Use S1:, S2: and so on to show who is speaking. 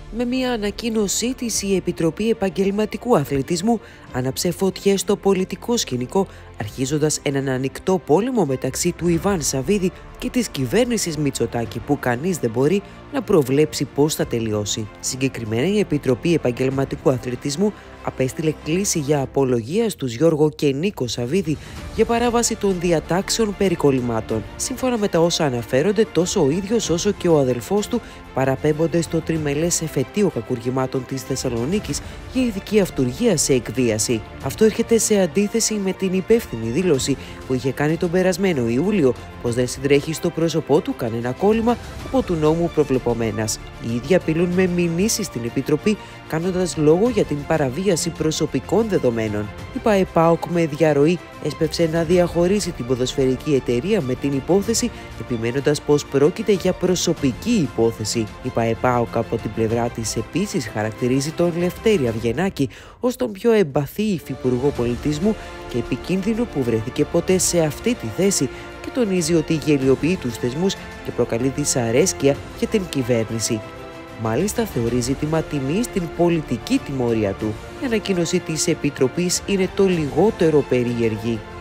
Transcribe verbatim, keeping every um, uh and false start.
S1: Με μια ανακοίνωσή της, η Επιτροπή Επαγγελματικού Αθλητισμού άναψε φωτιές στο πολιτικό σκηνικό, αρχίζοντας έναν ανοιχτό πόλεμο μεταξύ του Ιβάν Σαββίδη και της κυβέρνησης Μητσοτάκη, που κανείς δεν μπορεί να προβλέψει πώς θα τελειώσει. Συγκεκριμένα, η Επιτροπή Επαγγελματικού Αθλητισμού απέστειλε κλήση για απολογία στους Γιώργο και Νίκο Σαββίδη για παράβαση των διατάξεων περί κολλημάτων. Σύμφωνα με τα όσα αναφέρονται, τόσο ο ίδιος όσο και ο αδελφός του παραπέμπονται στο τριμελές εφετείο κακουργημάτων της Θεσσαλονίκης για ειδική αυτουργία σε εκβίαση. Αυτό έρχεται σε αντίθεση με την υπεύθυνη δήλωση που είχε κάνει τον περασμένο Ιούλιο, πως δεν συντρέχει στο πρόσωπό του κανένα κόλλημα από του νόμου προβλεπωμένας. Οι ίδιοι απειλούν με μηνύσεις στην Επιτροπή, κάνοντας λόγο για την παραβίαση προσωπικών δεδομένων. Η ΠΑΕΠΑΟΚ με διαρροή έσπευσε να διαχωρίσει την ποδοσφαιρική εταιρεία με την υπόθεση, επιμένοντας πως πρόκειται για προσωπική υπόθεση. Η ΠΑΕΠΑΟΚ από την πλευρά της επίσης χαρακτηρίζει τον Λευτέρη Αυγενάκη ως τον πιο εμπαθή υφυπουργό πολιτισμού και επικίνδυνο που βρέθηκε ποτέ σε αυτή τη θέση, και τονίζει ότι γελιοποιεί τους θεσμούς και προκαλεί δυσαρέσκεια για την κυβέρνηση. Μάλιστα, θεωρεί ζήτημα τιμής την πολιτική τιμωρία του. Η ανακοίνωση της Επιτροπής είναι το λιγότερο περίεργη.